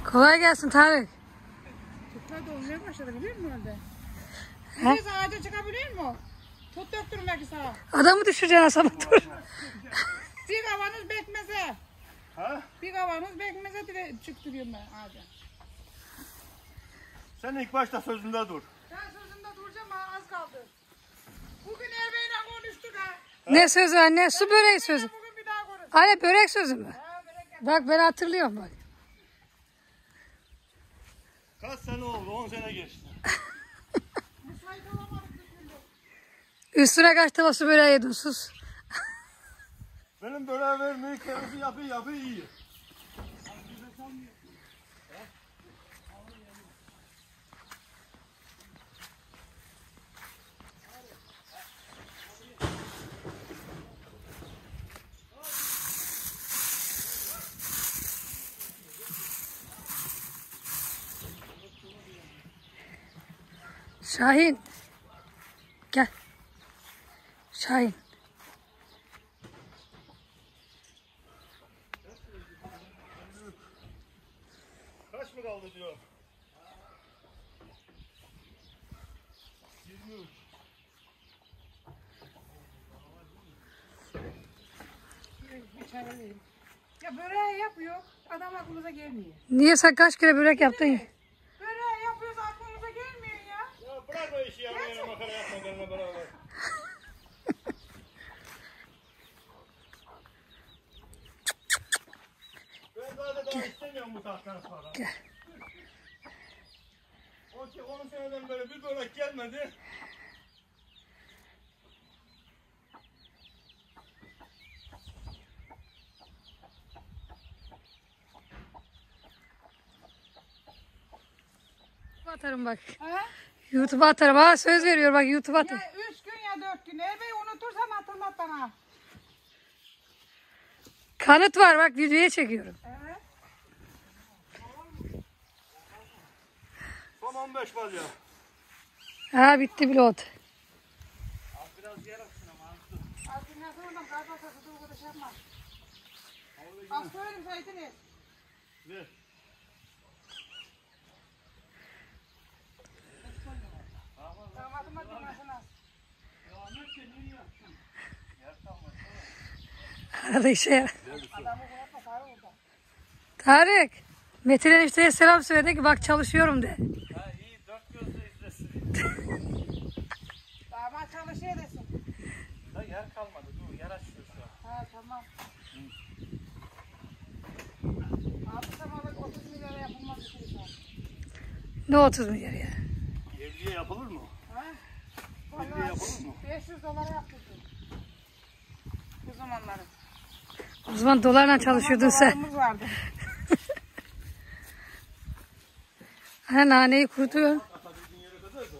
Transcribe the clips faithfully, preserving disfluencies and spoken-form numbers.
Kolay gelsin Tarık. Tutlar da olmaya başladı biliyor musun orada? He? Biz ağaca çıkabiliyor musun? Tut döktürün belki sağa. Adamı düşüreceksin Hasan dur. Bir kavanoz bekmeze. Ha? Bir kavanoz bekmeze dire çıktı diyorum ben ağaca. Sen ilk başta sözünde dur. Ben sözümde duracağım ha az kaldı. Bugün ebeyle konuştuk ha. Ne sözü anne? Su böreği sözü. Bugün bir daha konuştuk. Anne börek sözü mü? Ha börek yap. Bak ben hatırlıyorum bak. Kaç sene oldu? on sene geçti. Müsait olamadık bir türlü. Üstüne kaç tava su böreği yedin sus. Benim böreği vermeyi kendisi yapıyor yapıyor iyi. Şahin. Gel. Şahin. Kaç mı kaldı diyor? yirmi üç. Bir çay alayım. Ya böreği yapıyor. Adam aklımıza gelmiyor. Niye sen kaç kere börek yaptın? Böreği yapıyoruz aklımıza gelmiyor ya. Ya bırak o işi ya. Yine makara yapma benimle beraber. Ben zaten daha istemiyorum bu saatten sonra. Gel. O ki on seneden beri bir börek gelmedi. Atarım bak. Ha? YouTube'a atarım. Ha söz veriyor bak YouTube'a atarım. Ya üç gün ya dört gün. Ebeyi unutursam hatırlat bana. Kanıt var bak videoya çekiyorum. Evet. Son on beş var ya. Ha bitti pilot. Az biraz yer atsın ama az. Az dinlensin oradan kar basası da o kadar şey yapma. Az söyledim saydınız. Ver. Damatıma dinlensin az. Arada işe yarar. Adamı bırakma sarı orada. Tarık. Metin enişteye selam söyle de ki bak çalışıyorum de. Ha iyi dört gözle izlesin. Damat çalışıyor desin. Da yer kalmadı dur yer açıyor şu an. Ha tamam. Altı samalık otuz milyara yapılmaz bir şey. Ne otuz milyar ya. Evliye yapılır mı? Ha? Evliye yapılır mı? beş yüz dolara yaptırdım. Bu zamanları. O zaman dolarla çalışıyordun sen. Dolarımız vardı. Ha naneyi kurutuyor. Atabildiğin yere kadar da.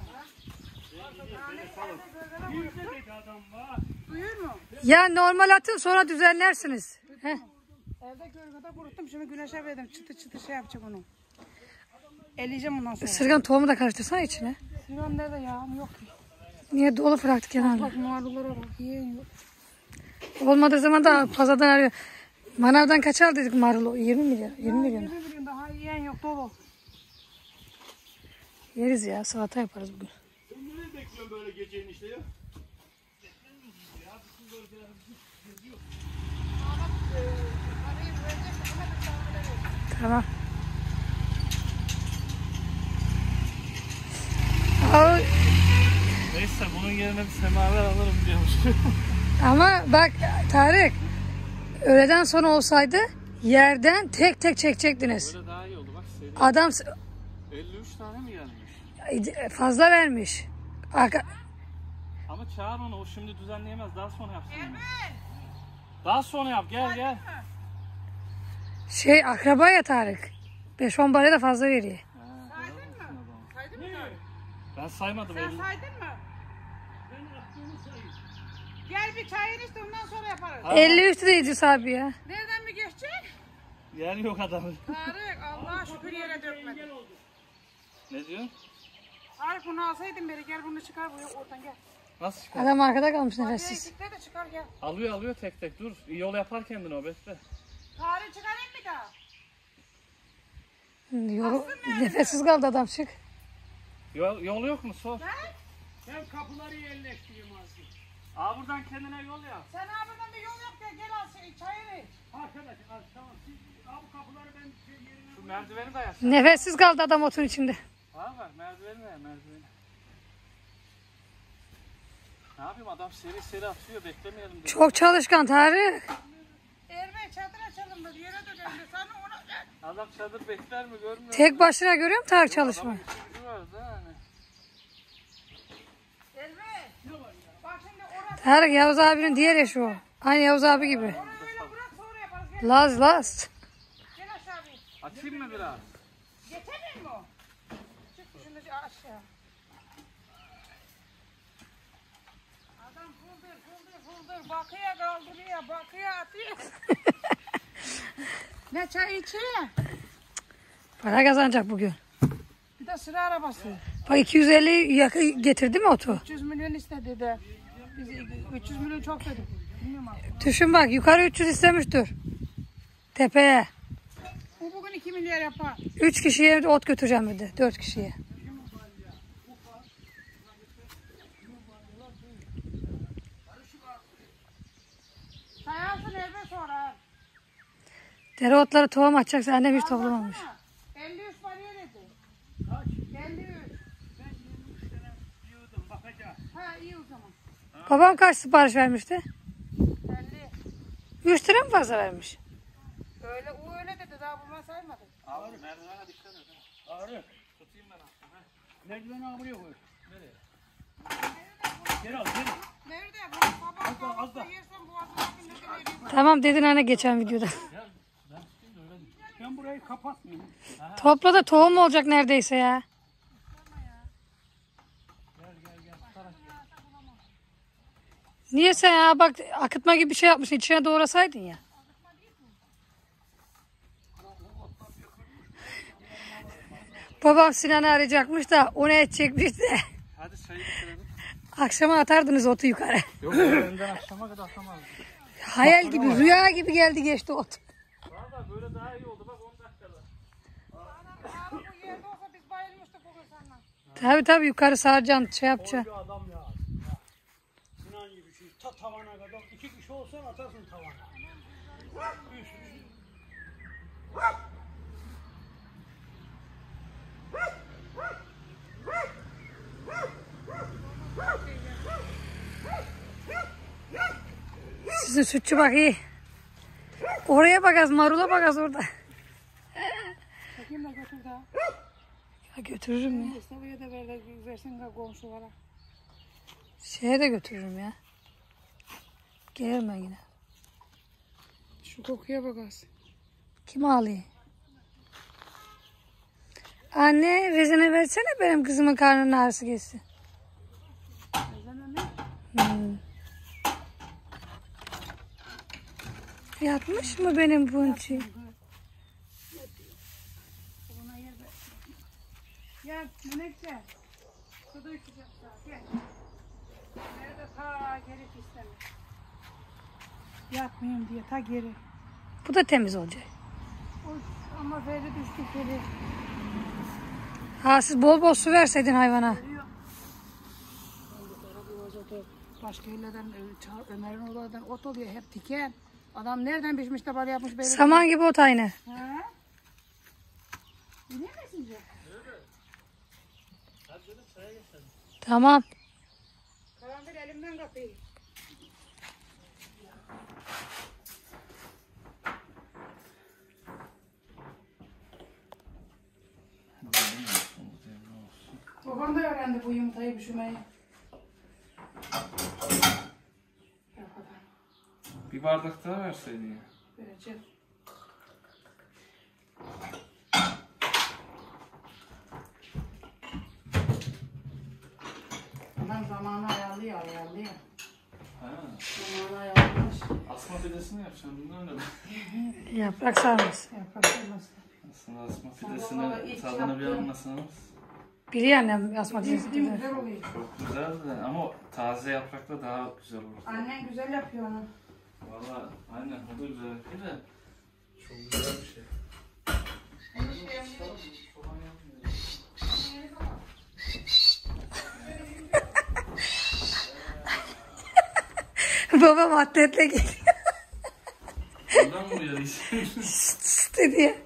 Duyuyor mu? Ya normal atın sonra düzenlersiniz. Heh. Evde gölgede kuruttum. Şimdi güneşe verdim. Çıtı çıtı şey yapacak onu. Eleyeceğim ondan sonra. Isırgan tohumu da karıştırsana içine. Sinan nerede ya? Yok ki. Niye dolu bıraktık kenarda? Bak marullara bak. Yiyen yok. Olmadığı zaman da pazardan arıyor. Manavdan kaç al dedik marulu? yirmi milyar. yirmi milyon. yirmi milyon daha yiyen yok dolu. Yeriz ya salata yaparız bugün. Sen nereye bekliyorsun böyle gecenin işte ya? Tamam. Al, Neyse bunun yerine bir semaver alırım diyormuş. ama bak Tarık öğleden sonra olsaydı yerden tek tek çekecektiniz. Böyle daha iyi oldu bak. Seri. Adam elli üç tane mi gelmiş? fazla vermiş. Arka, Ama çağır onu o şimdi düzenleyemez daha sonra yapsın. Daha sonra yap gel gel. şey akraba ya Tarık. beş on paraya da fazla veriyor. Saydın mı? Saydın mı? Ben saymadım Sen elli. saydın mı? Gel bir çayını işte ondan sonra yaparız. Ha. elli üç de İdris abi ya. Nereden mi geçecek? Yer yok adamın. Tarık Allah'a şükür yere dökmedi. Ne diyor? Tarık bunu alsaydın beri gel bunu çıkar buraya oradan gel. Nasıl çıkar? Adam arkada kalmış Buraya nefessiz. gitme de çıkar gel. Alıyor alıyor tek tek dur. Yol yapar kendini o bekle. Tarık çıkarayım bir daha. Yolu, nefessiz kaldı adam çık. Yol, yol yok mu? Sor. Ben kapıları yerleştireyim aslında. Aa buradan kendine yol yap. Sen abiden bir yol yap da gel al şey, çayını iç. Arkadaş, al, tamam. Siz al bu kapıları ben şey yerine... Şu merdiveni de yap. Nefessiz kaldı adam otun içinde. Ha bak merdiveni de yap, merdiveni. Ne yapayım adam seri seri atıyor beklemeyelim dedi. Çok çalışkan Tarık. Ermey çadır açalım dedi. Yere dökelim. Sana ona... Adam çadır bekler mi görmüyor musun? Tek başına görüyor musun Tarık çalışma? Adamın işi gücü var da hani. Ermey. Bak şimdi orası. Tarık Yavuz abinin diğer eşi o. Aynı Yavuz abi gibi. Orayı öyle bırak sonra yaparız. Gel, Laz Laz. gel aşağı bir. Açayım mı biraz? Geçemiyor mu? Çık şunu aşağı. Adam fıldır fıldır fıldır. Bakıya kaldırıyor. Bakıya atıyor. Ne çay içiyor? Para kazanacak bugün. Bir de sıra arabası. Bak iki yüz elli yakı getirdi mi otu? üç yüz milyon istedi de. Biz üç yüz milyon çok dedik. Bilmiyorum abi. Düşün bak yukarı üç yüz istemiştir. Tepeye. Bu bugün iki milyar yapar. üç kişiye ot götüreceğim dedi. dört kişiye. Sayarsın evde sonra. Dereotları tohum atacaksa annem hiç toplamamış. elli üç paraya dedi. Kaç? elli üç. Ben yirmi üç tane yığdım, bakacağım. Ha iyi o zaman. Babam kaç sipariş vermişti? elli. üç lira mı fazla vermiş? Öyle o öyle dedi daha bunlar saymadı. Abi merdivene dikkat et. Ağrı. Tutayım ben aslında. Merdiveni ağrıyor koy. Nereye? Geri al, geri. Nerede? Bu sabah Az daha, az kahvaltıda daha. yersen boğazına bir ne vereyim. Tamam dedin anne geçen videoda. Ben burayı kapatmıyorum. Topla da tohum olacak neredeyse ya. Niye sen ya bak akıtma gibi bir şey yapmışsın içine doğrasaydın ya. Babam Sinan'ı arayacakmış da onu edecekmiş de. Hadi sayı bitirelim. Akşama atardınız otu yukarı. Yok öğlenden akşama kadar atamazdım. Hayal gibi rüya gibi geldi geçti ot. Valla böyle daha iyi oldu bak on dakikada. Anam abi bu yerde olsa biz bayılmıştık bugün senden. Tabi tabi yukarı saracaksın şey yapacaksın. Bir adam ya. Sinan gibi şey. Ta tavana kadar. İki kişi olsa atarsın tavana. Üç. Sizin sütçü bak iyi. Oraya bak az marula bak az orada. Çekeyim de götür daha. Ya götürürüm ya. Mustafa'ya da ver, versin de komşulara. Şeye de götürürüm ya. Gelirim ben yine. Şu kokuya bak az. Kim ağlıyor? Anne rezene versene benim kızımın karnının ağrısı geçsin. Ezene mi? Hmm. Yatmış mı benim bunçi? Ona yer ver. Gel Menekşe. Suda içecek daha. Gel. Nerede ta geri pislemiş. Yatmayayım diye ta geri. Bu da temiz olacak. Oy, ama Ferdi düştü Ferdi. Ha siz bol bol su verseydin hayvana. Başka yerlerden Ömer'in oğullarından ot oluyor hep diken. Adam nereden biçmiş de böyle yapmış böyle. Saman gibi ot aynı. Ha? Biliyor musun ya? Tamam. Karanfil elimden kapıyı. Babam da öğrendi bu yumurtayı pişirmeyi. Bir bardak daha verseydin ya. Vereceğim. Adam zamanı ayarlıyor, ayarlıyor. Ha. Zamanı ayarlamış. Asma pidesini yapacaksın bundan öyle. Yaprak sarması. Yaparız. Aslında asma vallahi pidesini ilk tadını bir yaptığım- anlasanız. Biliyor annem asma Değil dizisi mi? gibi. Güzel oluyor. Çok güzel de ama taze yaprakla daha güzel olur. Annen güzel yapıyor onu. Valla aynen o da güzel yapıyor da çok güzel bir şey. Onu şey Babam atletle geliyor. Buradan mı uyarıyız? Şşt dedi ya.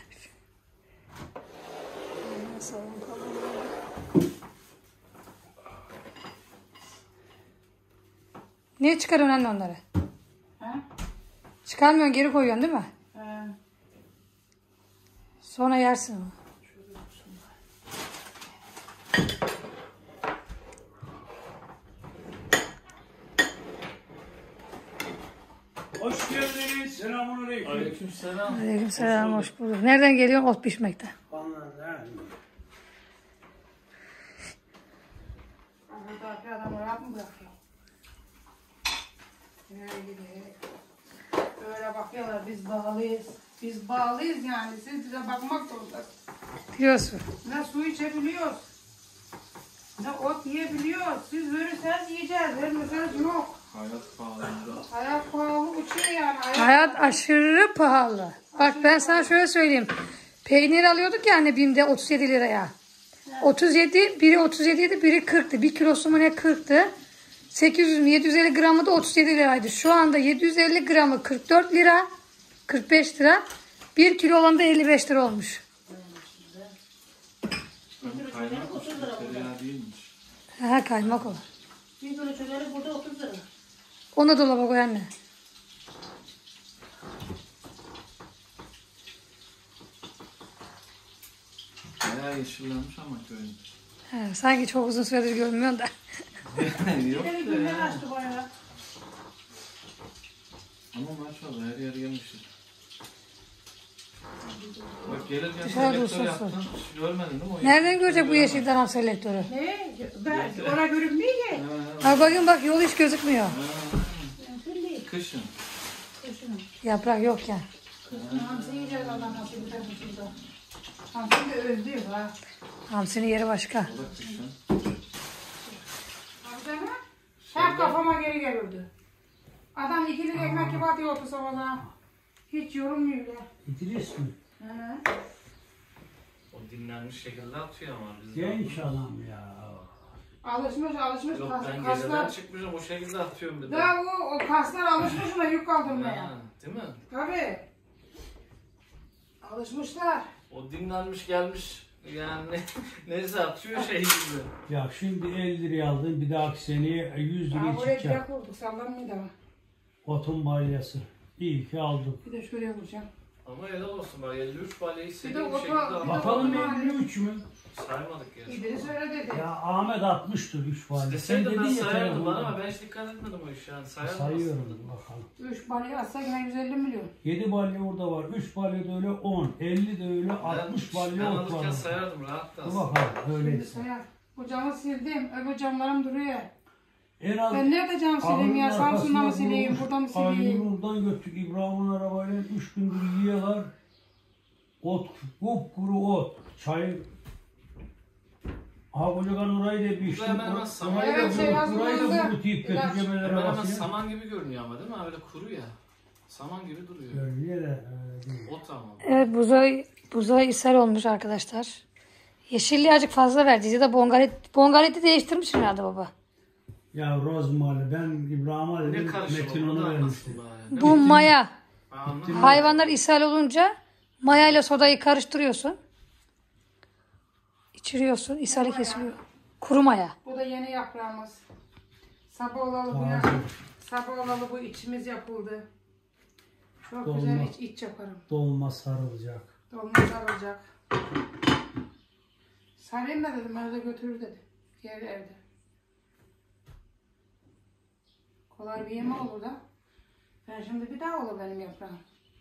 Niye çıkarıyorsun anne onları? Ha? Çıkarmıyorsun, geri koyuyorsun değil mi? Ha. Sonra yersin onu. Hoş geldiniz. Selamünaleyküm. Aleykümselam. Aleykümselam, hoş bulduk. Nereden geliyorsun? Ot pişmekte. Vallahi Arkadaki adam rahat mı bırakıyor? Böyle gidiyor. Böyle bakıyorlar, biz bağlıyız. Biz bağlıyız yani. Siz bize bakmak zorundasınız. Biliyorsun. Ne su içebiliyoruz. Ne ot yiyebiliyoruz. Siz verirseniz yiyeceğiz. Vermeseniz yok. Hayat pahalı. Hayat pahalı uçuyor yani. Hayat, Hayat aşırı pahalı. Bak ben sana şöyle söyleyeyim. Peynir alıyorduk ya anne BİM'de otuz yedi liraya. otuz yedi, biri otuz yediydi, biri kırktı. Bir kilosu mu ne kırktı. sekiz yüz yedi yüz elli gramı da otuz yedi liraydı. Şu anda yedi yüz elli gramı kırk dört lira. kırk beş lira. bir kilo olan da elli beş lira olmuş. Kaynak tereyağı değilmiş. Ha, kaymak o. bir kilo çözelik burada otuz lira. Onu dolaba koy anne. Bayağı yeşillenmiş ama köyün. He, sanki çok uzun süredir görmüyorsun da. Yok Bir da günden ya. açtı bayağı. Ama maşallah her yer yemişiz. Bak gelirken Dışarı selektör dursun yaptın. Hiç görmedin değil mi? O Nereden görecek bu yeşil dönem selektörü? Ne? Ben, oraya görünmüyor ki. Ha, bakın bak, yol hiç gözükmüyor. Kışın. Yaprak yok ya. Hamsi yiyeceğiz Allah'ın nasip eder bu şurada. Hamsi de öldü ha. Hamsinin yeri başka. O da kışın. Amcama her kafama geri gelirdi. Adam ikili ekmek gibi atıyor otursa bana. Hiç yorulmuyor bile. İdris mi? He. O dinlenmiş şekilde atıyor ama biz Genç adam ya. Alışmış alışmış Yok kas, ben kaslar. geceden çıkmışım o şekilde atıyorum bir de. Da o, o kaslar alışmış ona yük kaldırmaya. Ha, değil mi? Tabii. Alışmışlar. O dinlenmiş gelmiş yani ne, neyse atıyor şey gibi. Ya şimdi elli liraya aldın, bir dahaki seneye yüz Aa, liraya buraya çıkacak. direk vurduk sallanmıyor da. Otun balyası. İyi ki aldık. Bir de şuraya vuracağım. Ama helal olsun bak elli üç balyayı Bir seri de bir oto- şekilde bir de aldık. Bakalım Otun elli üç mü? Saymadık ya. İdris öyle dedi. Ya Ahmet atmıştır üç balya. Sen Deseydim ben dedin ya sayardım bana telefonda. ama ben hiç dikkat etmedim o işe yani sayardım Sayıyorum aslında. bakalım. Üç balya atsa yine yüz elli milyon. yedi balya orada var. üç balya da öyle on. elli de öyle altmış Ben, ben balya ot var. alırken orada. sayardım rahat da Dur aslında. bakalım Şimdi öyleyse. sayar. Bu camı sildim. Öbür camlarım duruyor. En az Ben nerede cam sileyim ya? Samsun'da mı sileyim? Burada mı sileyim? Aynur'dan götürdük İbrahim'in arabayla. Üç gündür yiyorlar. Ot, kupkuru ot. Çay. Ha kocakan orayı da bir işte. hemen hemen saman- Orayı da Evet, şey buru- yazılı orayı da yazı. kurutayıp Biraz- götüreceğim Hemen hemen arabasına. saman gibi görünüyor ama değil mi? Öyle kuru ya. Saman gibi duruyor. Görünüyor da. e, değil. Ot ama. Evet, buzoy, buzoy ishal olmuş arkadaşlar. Yeşilliği azıcık fazla verdi. Ya da bongalet, bongaleti değiştirmiş herhalde baba. Ya rozmalı ben İbrahim'e Ne dedim karışımı Metin bu da onu vermişti. anlasın bari. Bu maya. Ben anlamadım. Hayvanlar ishal olunca mayayla sodayı karıştırıyorsun. İçiriyorsun. İshali kesiliyor. Kuru maya. Bu da yeni yaprağımız. Sabah olalı bu ya. Taze. Sabah olalı bu içimiz yapıldı. Çok Dolma. güzel iç, iç yaparım. Dolma sarılacak. Dolma sarılacak. Sarayım da dedim, evde götürür dedi. Yer evde. Kolay bir yeme olur da. Ben şimdi bir daha olur benim yaprağım.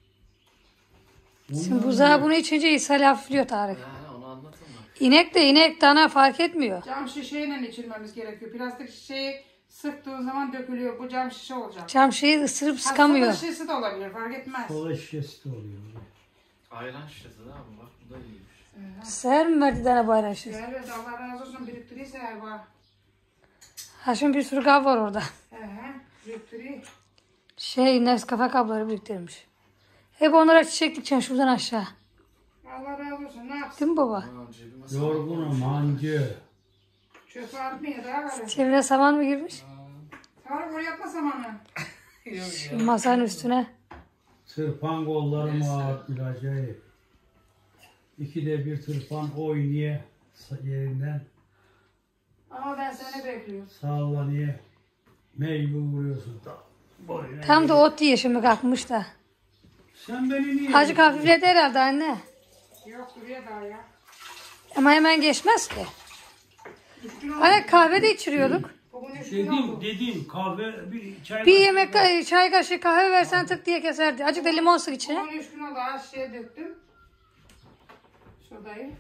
Şimdi buzağı bunu içince ishal hafifliyor Tarık. Yani onu anlatın bak. İnek de inek dana fark etmiyor. Cam şişeyle içilmemiz gerekiyor. Plastik şişeyi sıktığın zaman dökülüyor. Bu cam şişe olacak. Cam şeyi ısırıp Aslında sıkamıyor. şişesi de olabilir, fark etmez. Kola şişesi de oluyor. Ayran şişesi de abi bak bu da iyiymiş. Seher mi verdi dana bayrağı şişesi? Evet, Allah razı olsun, biriktirirse her var. Ha, şimdi bir sürü kab var orada. He he, biriktiriyor. Şey, Nescafe kabları biriktirmiş. Hep onlara çiçek dikeceksin şuradan aşağı. Allah razı olsun, ne yapsın? Değil mi baba? Aman cebime sağ- Yorgunum hancı. Çöpe atmıyor, daha var. Çevreye saman mı girmiş? Tarık oraya yapma zamanı. Şu masanın üstüne. Tırpan kollarım ağır bir acayip. İkide bir tırpan oynuyor yerinden. Ama ben seni bekliyorum. Sallanıyor. Meyve vuruyorsun. Boyuna Tam da ot diye şimdi kalkmış da. Sen beni niye... Azıcık hafifledi herhalde anne. Yok duruyor daha ya. Ama hemen geçmez ki. Hani kahve de içiriyorduk. Bugün üç gün Dediğim, oldu. dediğim kahve bir çay... Bir yemek çay kaşığı kahve versen tık diye keserdi. Azıcık da limon sık içine. Bugün üç gün oldu. Az şeye döktüm. Şuradayı.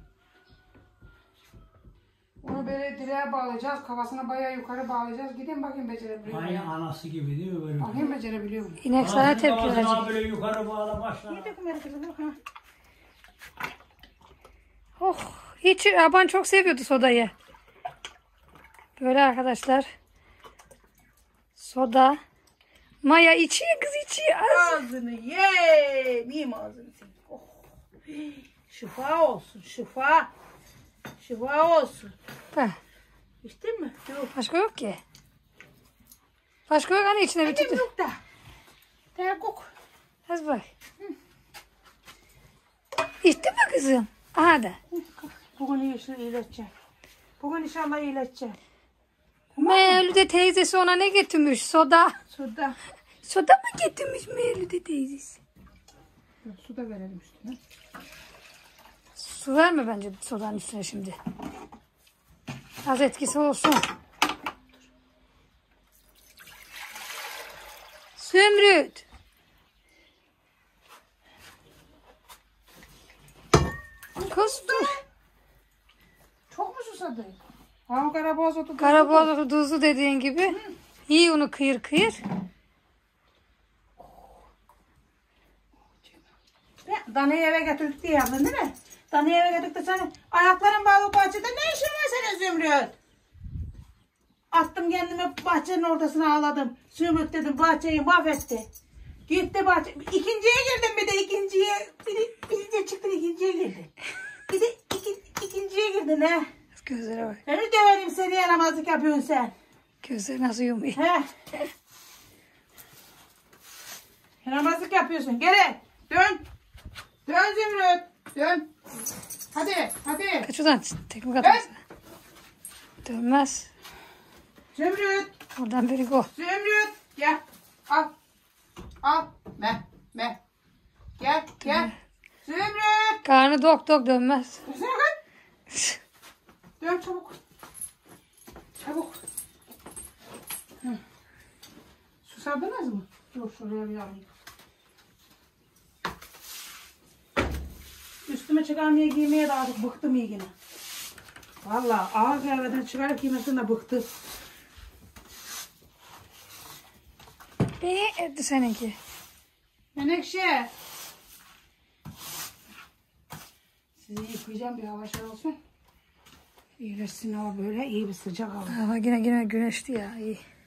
Onu böyle direğe bağlayacağız. Kafasına bayağı yukarı bağlayacağız. Gidin bakayım becerebiliyor Aynı muyum? anası gibi değil mi böyle? Bakayım becerebiliyor muyum? İnek sana Anasının tepki ağzına verecek. böyle yukarı bağla başla. Oh, hiç aban çok seviyordu sodayı. Böyle arkadaşlar. Soda. Maya içiyor kız içiyor. Az. Ağzını ye. Yiyeyim ağzını senin. Oh. Şifa olsun. Şifa. Şifa olsun. Bak, İçtin mi? Yok. başka yok ki. Başka yok hani içine bir Dedim tut. yok da. Terkuk. Az bak. İçtin mi kızım? Aha da. Bugün inşallah iyileşeceğim. Bugün inşallah iyileşeceğim. Mevlüde teyzesi ona ne getirmiş? Soda. Suda. Soda mı getirmiş Mevlüde teyzesi? Su da verelim üstüne. Su verme bence sodanın üstüne şimdi. Az etkisi olsun. Zümrüt. Kız dur. Çok mu susadın? Ha karaboğaz otu. Karaboğaz tuzlu dediğin gibi. İyi onu kıyır kıyır. Danayı eve götürdük diye yaptın değil mi? Danayı eve götürdük de sen ayakların bağlı bahçede ne işin var senin Zümrüt? Attım kendimi bahçenin ortasına ağladım. Zümrüt dedim bahçeyi mahvetti. Gitti bahçe. İkinciye girdim bir de ikinciye. Biri, birinci çıktın ikinciye girdin. Bir de iki, ikinciye girdin he. Gözlere bak. Beni döverim seni yaramazlık yapıyorsun sen. Gözleri nasıl yumuyor. He. Yaramazlık yapıyorsun. Geri. Dön. Dön Zümrüt. Dön. Hadi. Hadi. Kaç oradan tekme atarsın. Dönmez. Zümrüt. Oradan biri go. Zümrüt. Gel. Al. Al. Me. Me. Gel. Gel. Zümrüt. Karnı dok dok dönmez. Dönsene kız. Dön çabuk. Çabuk. Hı. Susadınız mı? Dur şuraya bir alayım. Üstüme çıkarmaya giymeye de artık bıktım iyigine. Valla ağır kahveden çıkarıp giymesinden de bıktım. Ne etti seninki? Menekşe. Sizi yıkayacağım bir hava şey olsun. İyileşsin hava böyle iyi bir sıcak hava. Hava yine yine güneşli ya iyi.